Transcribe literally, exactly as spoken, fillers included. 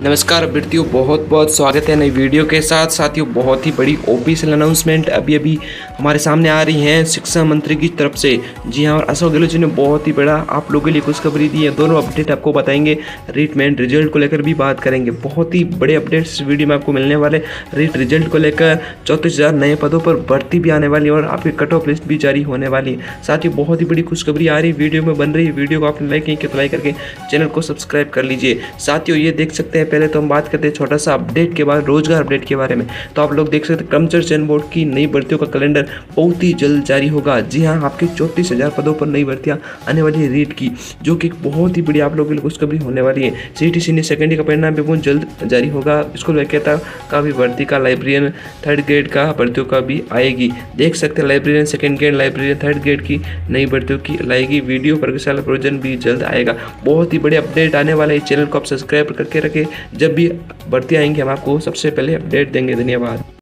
नमस्कार अभ्यर्थियों, बहुत बहुत स्वागत है नई वीडियो के साथ। साथियों, बहुत ही बड़ी ऑफिशियल अनाउंसमेंट अभी अभी हमारे सामने आ रही है शिक्षा मंत्री की तरफ से। जी हाँ, और अशोक गहलोत जी ने बहुत ही बड़ा आप लोगों के लिए खुशखबरी दी है। दोनों अपडेट आपको बताएंगे। रीट मेन रिजल्ट को लेकर भी बात करेंगे। बहुत ही बड़े अपडेट्स इस वीडियो में आपको मिलने वाले। रीट रिजल्ट को लेकर चौंतीस हज़ार नए पदों पर भर्ती भी आने वाली है और आपकी कट ऑफ लिस्ट भी जारी होने वाली है। साथ ही बहुत ही बड़ी खुशखबरी आ रही है, वीडियो में बन रही है। वीडियो को आपने लाइक नहीं किया तो लाइक करके चैनल को सब्सक्राइब कर लीजिए। साथियों, ये देख सकते हैं, पहले तो हम बात करते हैं छोटा सा अपडेट के बाद रोजगार अपडेट के बारे में। तो आप लोग देख सकते हैं कर्मचारी चयन बोर्ड की नई भर्तियों का कैलेंडर बहुत ही जल्द जारी होगा। जी हाँ, आपके चौंतीस हजार पदों पर नई भर्तियां आने वाली है रीट की, जो कि बहुत ही बड़ी आप लोगों के लिए खुशखबरी होने वाली है। सीटी सीनियर सेकेंडरी का परिणाम भी बहुत जल्द जारी होगा। स्कूल व्याख्याता का भी भर्ती का, लाइब्रेरियन थर्ड ग्रेड का भर्तियों का भी आएगी। देख सकते हैं librarian second grade, librarian third grade की नई भर्तियों की लाएगी। वीडियो प्रयोगशाला प्रोजन भी जल्द आएगा। बहुत ही बड़े अपडेट आने वाले। इस चैनल को आप सब्सक्राइब करके रखें। जब भी भर्ती आएंगे हम आपको सबसे पहले अपडेट देंगे। धन्यवाद।